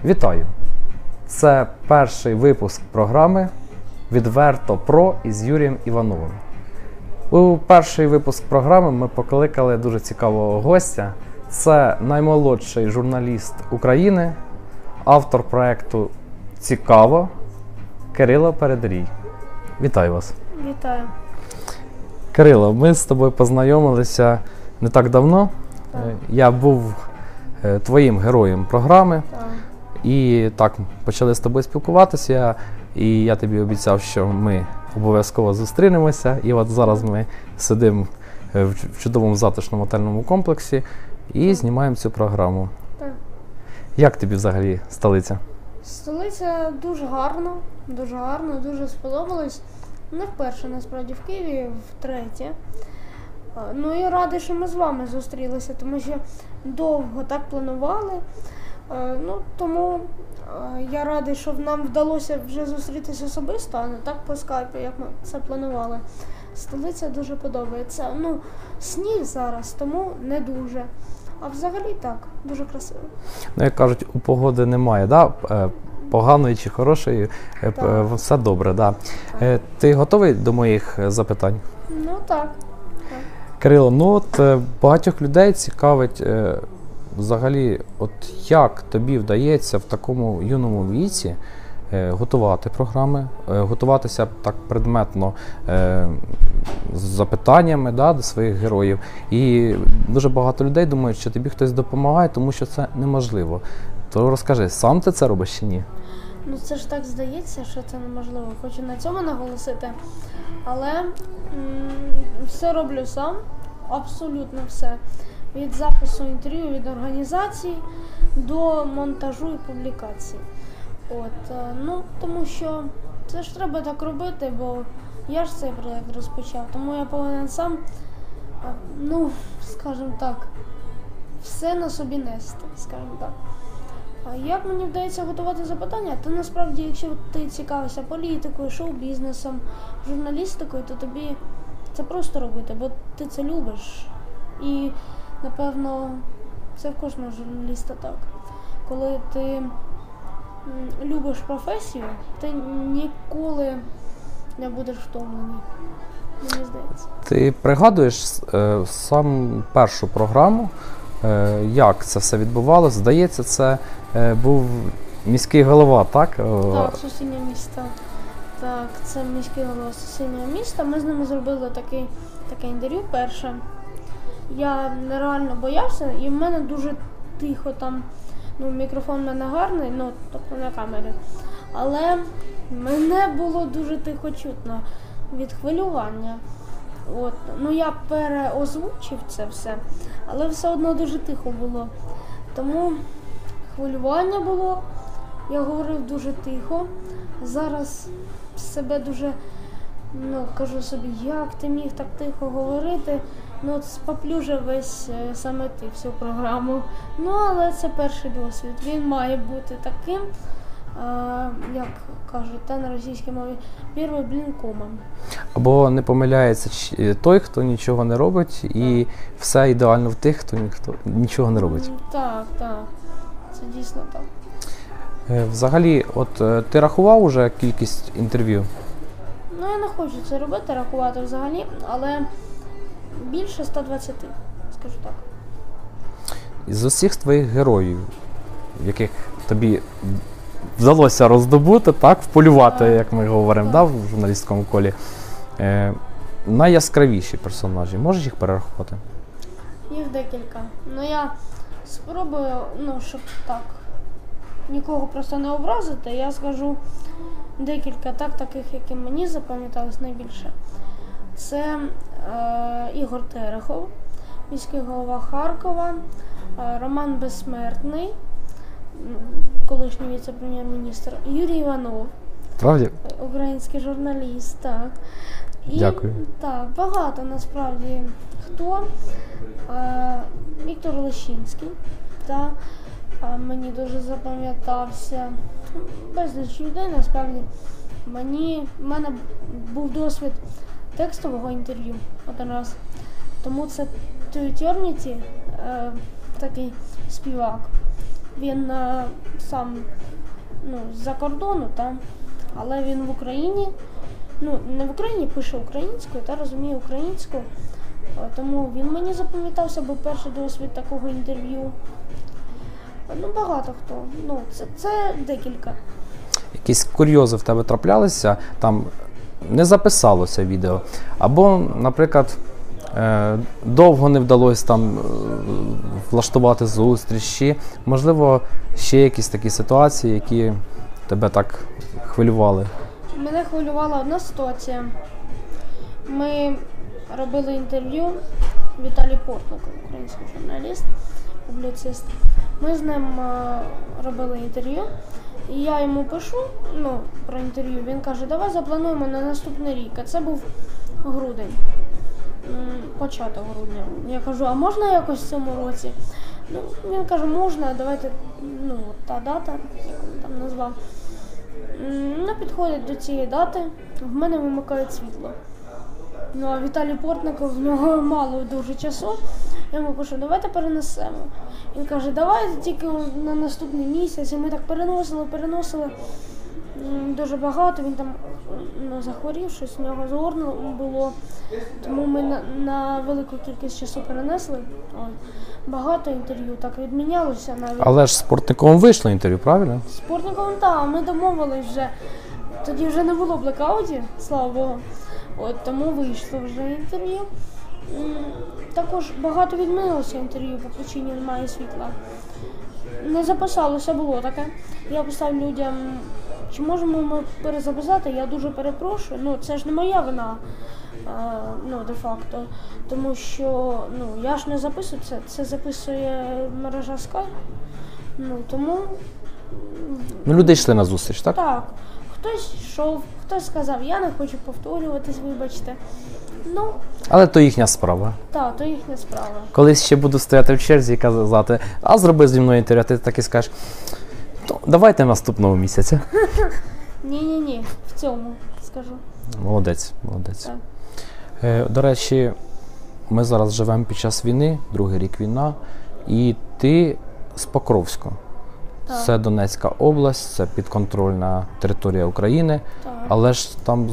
Вітаю! Це перший випуск програми «Відверто про» із Юрієм Івановим. У перший випуск програми ми покликали дуже цікавого гостя. Це наймолодший журналіст України, автор проєкту «Цікаво» Кирило Передрій. Вітаю вас! Вітаю! Кирило, ми з тобою познайомилися не так давно. Так. Я був твоїм героєм програми. Так. І так, почали з тобою спілкуватися, і я тобі обіцяв, що ми обов'язково зустрінемося. І от зараз ми сидимо в чудовому затишному готельному комплексі і знімаємо цю програму. Так. Як тобі взагалі столиця? Столиця дуже гарно, дуже сподобалось. Не вперше, насправді, в Києві, втретє. Ну і радий, що ми з вами зустрілися, тому що довго так планували. Тому я радий, що нам вдалося вже зустрітися особисто, а не так по скайпу, як ми це планували. Столиця дуже подобається. Сніг зараз, тому не дуже. А взагалі так, дуже красиво. Як кажуть, у погоди немає, да? Поганої чи хорошої, все добре. Да. Ти готовий до моїх запитань? Так. Кирило, багатьох людей цікавить взагалі, як тобі вдається в такому юному віці готувати програми, готуватися так предметно з запитаннями до своїх героїв. І дуже багато людей думають, що тобі хтось допомагає, тому що це неможливо. То розкажи, сам ти це робиш чи ні? Це ж так здається, що це неможливо. Хочу на цьому наголосити. Але все роблю сам, абсолютно все. Від запису інтерв'ю, від організації до монтажу і публікації. Тому що це ж треба так робити, бо я ж цей проєкт розпочав, тому я повинен сам, скажімо так, все на собі нести, скажімо так. А як мені вдається готувати запитання, то насправді, якщо ти цікавишся політикою, шоу-бізнесом, журналістикою, то тобі це просто робити, бо ти це любиш. І, напевно, це в кожного журналіста так. Коли ти любиш професію, ти ніколи не будеш втомлений, мені здається. Ти пригадуєш сам першу програму, як це все відбувалося? Здається, це був міський голова, так? Так, сусіднє місто. Так, це міський голова сусіднього міста. Ми з ними зробили таке інтерв'ю перше. Я нереально боявся, і в мене дуже тихо там, мікрофон в мене гарний, тобто на камері. Але мене було дуже тихо чутно від хвилювання. Я переозвучив це все, але все одно дуже тихо було. Тому хвилювання було, я говорив дуже тихо. Зараз себе дуже, кажу собі, як ти міг так тихо говорити? Споплюжив весь саме ти всю програму. Але це перший досвід. Він має бути таким, як кажуть на російській мові, перший блін комом. Або не помиляється той, хто нічого не робить, і все ідеально в тих, хто нічого не робить. Так. Це дійсно так. Взагалі, ти рахував уже кількість інтерв'ю? Я не хочу це робити, рахувати взагалі, але більше 120, скажу так. З усіх твоїх героїв, яких тобі вдалося роздобути, вполювати, як ми говоримо, в журналістському колі, найяскравіші персонажі, можеш їх перерахувати? Їх декілька. Я спробую, щоб так, нікого просто не образити, я скажу декілька таких, які мені запам'ятались найбільше. Це Ігор Терехов, міський голова Харкова, Роман Безсмертний, колишній віце-прем'єр-міністр, Юрій Іванов, Правді? Український журналіст, так. Дякую. Так, багато насправді хто. Віктор Лещинський, мені дуже запам'ятався. Безліч людей, насправді. В мене був досвід текстового інтерв'ю один раз. Тому це Eternity, такий співак. Він сам з-за кордону, але він в Україні, не в Україні, пише українською та розуміє українську. Тому він мені запам'ятався, бо перший досвід такого інтерв'ю. Багато хто. Це декілька. Якісь курйози в тебе траплялися, там не записалося відео. Або, наприклад, довго не вдалося там влаштувати зустрічі. Можливо, ще якісь такі ситуації, які тебе так хвилювали. Мене хвилювала одна ситуація. Ми робили інтерв'ю Віталій Портник, український журналіст, публіцист. Ми з ним робили інтерв'ю, і я йому пишу про інтерв'ю. Він каже, давай заплануємо на наступний рік. А це був грудень, початок грудня. Я кажу, а можна якось в цьому році? Він каже, можна, давайте, та дата, як він там назвав. Підходить до цієї дати, в мене вимикають світло. А Віталій Портников, в нього мало дуже часу. Я йому кажу, давайте перенесемо. Він каже, давай тільки на наступний місяць. І ми так переносили дуже багато. Він там захворів, щось в нього з горлом було. Тому ми на велику кількість часу перенесли. Багато інтерв'ю так відмінялося навіть. Але ж з Портниковим вийшло інтерв'ю, правильно? З Портниковим, так, ми домовились вже. Тоді вже не було блекаутів, слава Богу. Тому вийшло вже інтерв'ю. Також багато відмінилося інтерв'ю, по причині немає світла. Не записалося, було таке. Я писав людям, чи можемо ми перезаписати, я дуже перепрошую. Це ж не моя вина, де-факто. Тому що я ж не записую це записує мережа Skype. Тому... Люди йшли на зустріч, так? Так. Хтось йшов, хтось сказав, я не хочу повторюватись, вибачте. Але то їхня справа. Так, то їхня справа. Колись ще буду стояти в черзі і казати, а зроби зі мною інтерв'ю, ти так і скажеш, давайте наступного місяця. Ні, в цьому скажу. Молодець. До речі, ми зараз живемо під час війни, другий рік війна, і ти з Покровська. Так. Це Донецька область, це підконтрольна територія України, Так. але ж там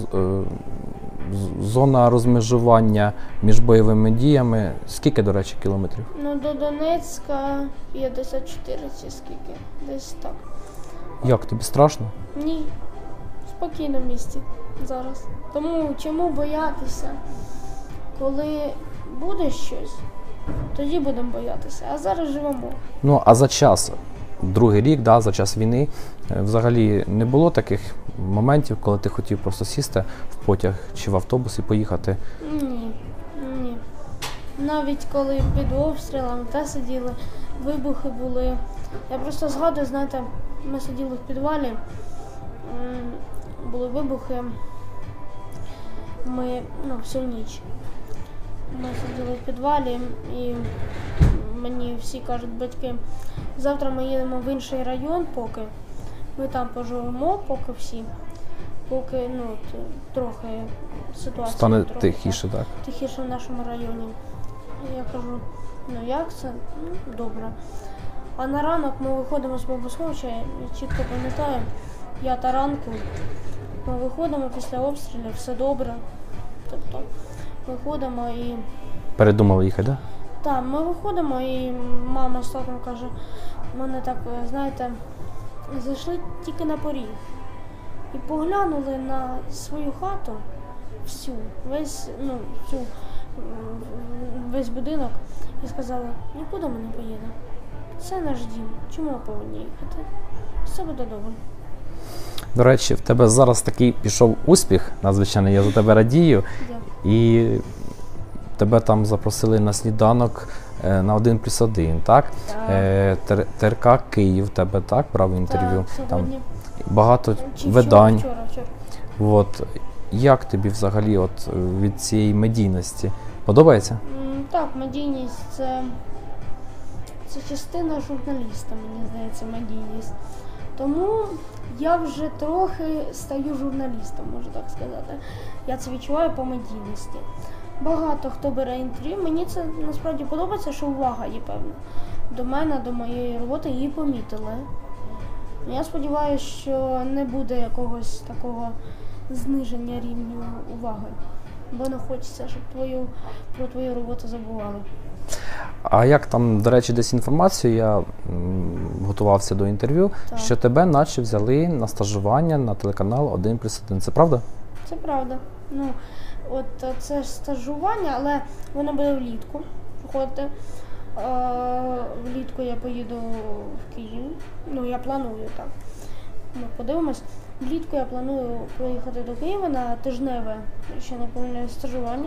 зона розмежування між бойовими діями. Скільки, до речі, кілометрів? До Донецька 54 чи скільки, десь так. Як, тобі страшно? Ні, спокійно в місті зараз. Тому чому боятися? Коли буде щось, тоді будемо боятися, а зараз живемо. А за час, другий рік, за час війни, взагалі не було таких моментів, коли ти хотів просто сісти в потяг чи в автобус і поїхати? Ні. Навіть коли під обстрілами сиділи, вибухи були. Я просто згадую, знаєте, ми сиділи в підвалі, були вибухи, ми, всю ніч. Ми сиділи в підвалі і мені всі кажуть, батьки, завтра ми їдемо в інший район, поки ми там поживемо, поки трохи ситуація стане трохи, тихіше, так? Тихіше в нашому районі. Я кажу, як це? Добре. А на ранок ми виходимо з бомбосховища, я чітко пам'ятаю, 5 ранку, ми виходимо після обстрілів, все добре. Тобто виходимо і... Передумали їхати, так? Так, ми виходимо і мама з татом каже, мене так, знаєте, зайшли тільки на поріг і поглянули на свою хату, весь будинок і сказали, нікуди ми не поїдемо. Це наш дім, чому ми повинні їхати? Все буде добре. До речі, в тебе зараз такий пішов успіх, надзвичайно, я за тебе радію. Дякую. І тебе там запросили на сніданок на 1+1, так? Так. ТРК Київ тебе, так, брав інтерв'ю? Так, сьогодні. Там багато видань. Вчора. От. Як тобі взагалі від цієї медійності? Подобається? Так, медійність – це частина журналіста, мені здається, медійність. Тому я вже трохи стаю журналістом, можу так сказати. Я це відчуваю по медійності. багато хто бере інтерв'ю. Мені це насправді подобається, що увага є певна. До мене, до моєї роботи її помітили. Я сподіваюся, що не буде якогось такого зниження рівня уваги. Бо не хочеться, щоб про твою роботу забували. А як там, до речі, десь інформацію, я готувався до інтерв'ю, Так. що тебе наче взяли на стажування на телеканал 1+1. Це правда? Це правда. Ну, от це ж стажування, але воно буде влітку проходити. Влітку я поїду в Київ. Ну, я планую так. Ну, подивимось. Влітку я планую поїхати до Києва на тижневе, ще не помиляю, стажування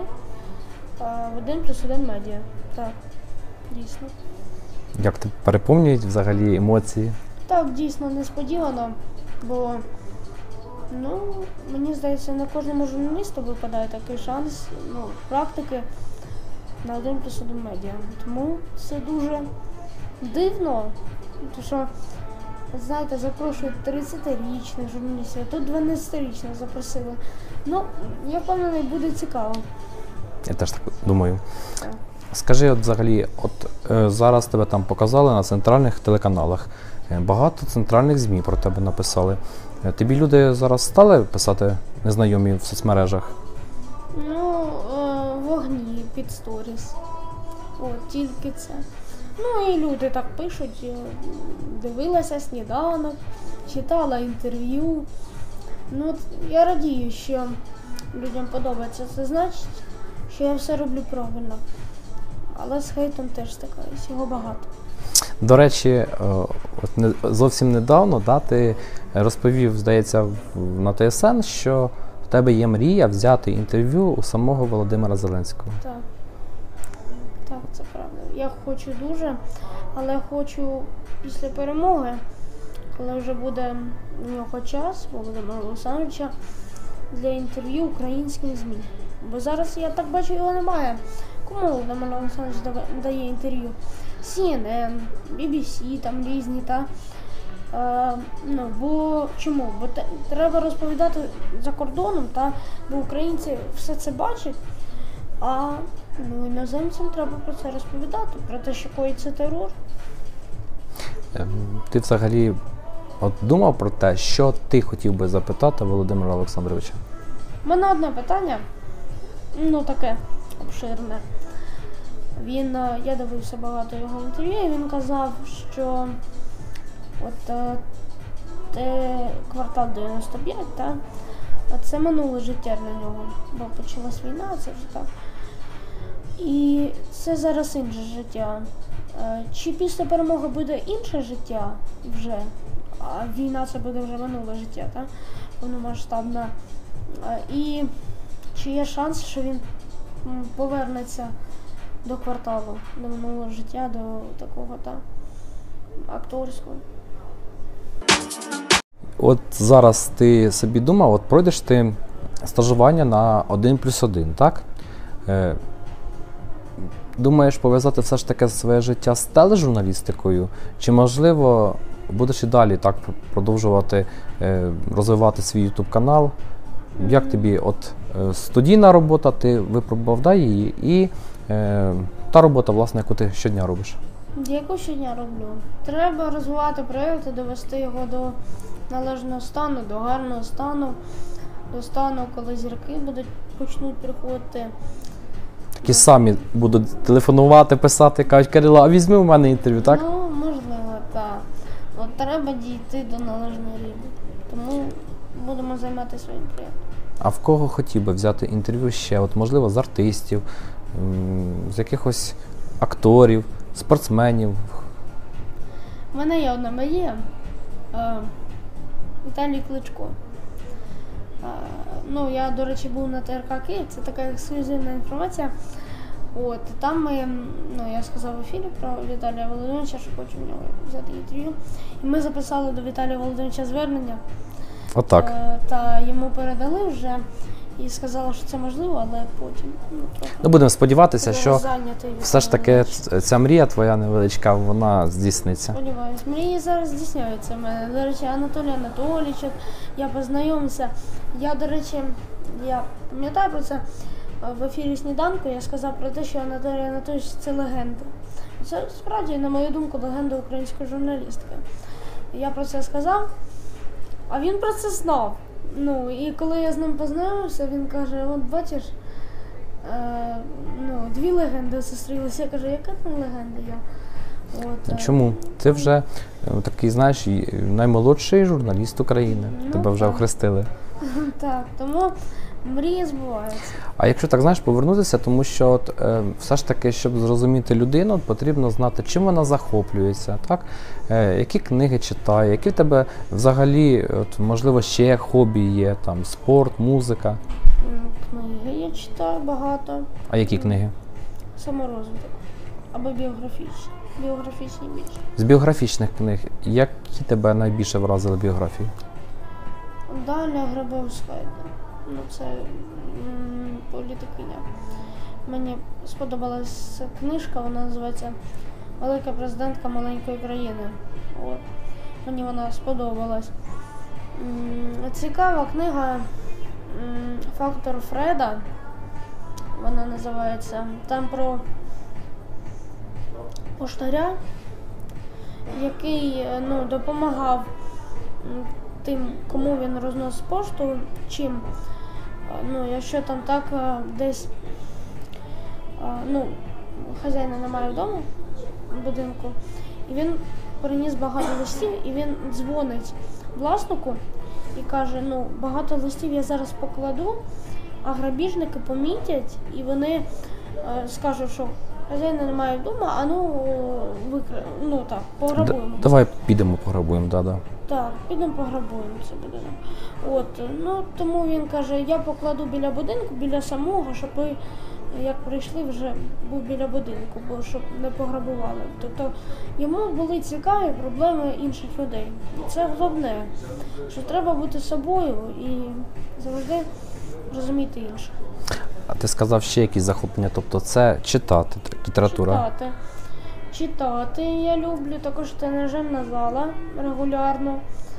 в 1+1 медіа. Так, дійсно. Як ти переповнюють взагалі емоції? Так, дійсно, несподівано, бо, ну, мені здається, не кожному журналісту випадає такий шанс, ну, практики на 1+1 медіа. Тому це дуже дивно, тому що, знаєте, запрошують 30-річних журналістів, а тут 12-річних запросили. Ну, я впевнений, буде цікаво. Я теж так думаю. Так. Скажи, от взагалі, зараз тебе там показали на центральних телеканалах. Багато центральних ЗМІ про тебе написали. Тобі люди зараз стали писати незнайомі в соцмережах? Ну, вогні під сторіс. От, тільки це. Ну і люди так пишуть, дивилася сніданок, читала інтерв'ю. Ну, от я радію, що людям подобається. Це значить, що я все роблю правильно. Але з хейтом теж стикаюсь, його багато. До речі, зовсім недавно ти розповів, здається, на ТСН, що в тебе є мрія взяти інтерв'ю у самого Володимира Зеленського. Так. Так, це правда. Я хочу дуже, але хочу після перемоги, коли вже буде у нього час, Володимира Олександровича, для інтерв'ю українським ЗМІ. Бо зараз, я так бачу, його немає. Кому Володимир Олександрович дає інтерв'ю? CNN, BBC, там різні, бо чому? Бо треба розповідати за кордоном, бо українці все це бачать, а іноземцям треба про це розповідати, про те, що коїться терор. Ти взагалі думав про те, що ти хотів би запитати Володимира Олександровича? У мене одне питання, таке обширне. Я дивився багато його інтерв'ю, і він казав, що квартал 95, це минуле життя для нього, бо почалась війна, це вже так. І це зараз інше життя. Чи після перемоги буде інше життя вже, а війна це буде вже минуле життя, повномасштабне. І чи є шанс, що він повернеться до кварталу, до минулого життя, до такого акторського. От зараз ти собі думав, пройдеш ти стажування на 1+1, так? Думаєш пов'язати все ж таки своє життя з тележурналістикою? Чи, можливо, будеш і далі так продовжувати розвивати свій YouTube-канал? Як тобі студійна робота, ти випробував її, і та робота, власне, яку ти щодня робиш? Яку щодня роблю? Треба розвивати проєкт, довести його до належного стану, до гарного стану, до стану, коли зірки почнуть приходити. Такі самі будуть телефонувати, писати, кажуть: Кирило, а візьми у мене інтерв'ю, так? Можливо, так. Треба дійти до належного рівня. Тому будемо займатися своїм проєктом. А в кого хотів би взяти інтерв'ю ще? Можливо, з артистів, з якихось акторів, спортсменів? У мене є одна мрія. Віталій Кличко. Я, до речі, був на ТРК Київ, це така ексклюзивна інформація. Там я сказав в ефірі про Віталія Володимировича, що хочу в нього взяти інтерв'ю. І ми записали до Віталія Володимировича звернення. Отак. Та йому передали вже і сказали, що це можливо, але потім трохи. Будемо сподіватися, що зайнятий все ж таки ця мрія твоя невеличка, вона здійсниться. Сподіваюсь. Мрії зараз здійсняються в мене. До речі, Анатолій Анатолійович, я познайомився. Я, до речі, я пам'ятаю про це. в ефірі «Сніданку» я сказав про те, що Анатолій Анатолійович – це легенда. Це справді, на мою думку, легенда української журналістики. Я про це сказав, а він про це знав. Ну, і коли я з ним познайомився, він каже: от бачиш, дві легенди зустрілися. Я кажу: яка там легенда я? От, Чому? Ти вже такий, знаєш, наймолодший журналіст України. Тебе вже так. охрестили. Так, тому мрії збуваються. А якщо так, знаєш, повернутися, тому що от, все ж таки, щоб зрозуміти людину, потрібно знати, чим вона захоплюється, так? Які книги читає, які в тебе взагалі, от, можливо, ще хобі є, там, спорт, музика. Книги я читаю багато. А які книги? Саморозвиток. Або біографічні. Біографічні більше. З біографічних книг, які тебе найбільше вразили біографії? Дар'я Грабовська. Ну, це політикиня. Мені сподобалась книжка, вона називається «Велика президентка маленької країни». От. Мені вона сподобалась. Цікава книга «Фактор Фреда». Вона називається. Там про поштаря, який допомагав тим, кому він розносить пошту, чим, якщо там так десь, хазяїна немає вдома, в будинку, і він приніс багато листів, і він дзвонить власнику і каже: багато листів я зараз покладу, а грабіжники помітять, і вони скажуть, що хазяїна немає вдома, пограбуємо. Давай підемо пограбуємо, да. Так, підемо пограбуємо цей будинок. Тому він каже: я покладу біля будинку, біля самого, щоб ви, як прийшли, вже був біля будинку, бо щоб не пограбували. Тобто йому були цікаві проблеми інших людей. І це головне, що треба бути собою і завжди розуміти інших. А ти сказав ще якісь захоплення, тобто це читати, література? Читати я люблю, також тренажерна зала регулярно.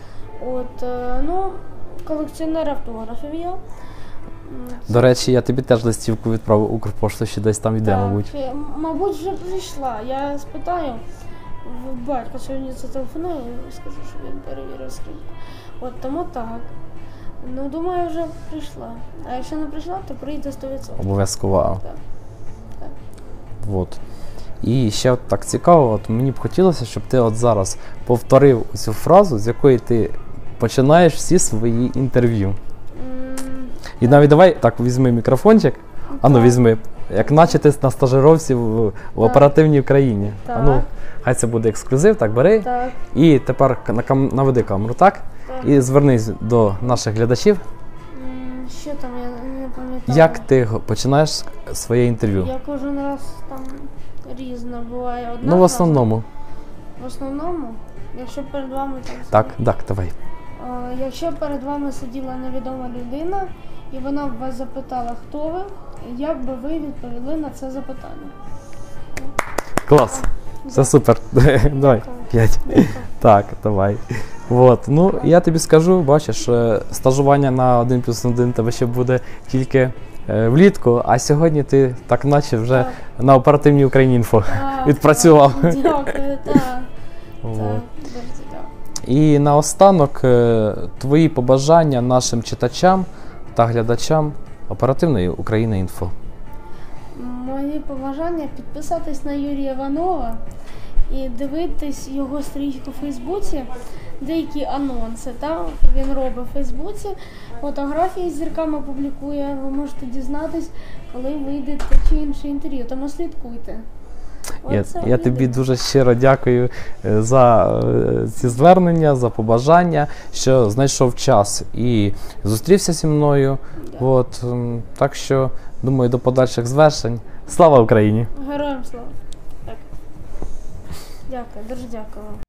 Колекціонер автографів я. До речі, я тобі теж листівку відправив Укрпошту, ще десь там йде, мабуть. Мабуть, вже прийшла. Я спитаю в батька, сьогодні зателефоную і скажу, що він перевірив скриньку. Тому так. Думаю, вже прийшла. А якщо не прийшла, то прийде 100%. Обов'язково. Так. Вот. І ще от так цікаво, мені б хотілося, щоб ти от зараз повторив цю фразу, з якої ти починаєш всі свої інтерв'ю. І навіть давай, так, візьми мікрофончик, візьми, як наче ти на стажировці в оперативній Україні. Хай це буде ексклюзив, так, бери. Так. І тепер наведи камеру, так? І звернись до наших глядачів. Що там, я не пам'ятаю. Як ти починаєш своє інтерв'ю? Я кожен раз там різно буває. Одна В основному. В основному? Якщо перед вами Так, давай. Якщо перед вами сиділа невідома людина, і вона б вас запитала, хто ви, як би ви відповіли на це запитання? Клас. Це супер. Давай. 5. Так, давай. Я тобі скажу, бачиш, стажування на 1+1 тебе ще буде тільки влітку, а сьогодні ти так наче вже на оперативній Україні інфо відпрацював. Дякую, так. І наостанок твої побажання нашим читачам та глядачам оперативної України інфо. Мої побажання – підписатись на Юрія Іванова і дивитись його сторінку у Фейсбуці, деякі анонси. Там він робить у Фейсбуці, фотографії з зірками публікує, ви можете дізнатись, коли вийде те чи інше інтерв'ю, тому слідкуйте. Я тобі дуже щиро дякую за ці звернення, за побажання, що знайшов час і зустрівся зі мною. Так що, думаю, до подальших звершень. Слава Україні! Героям слава! Дякую, дуже дякую.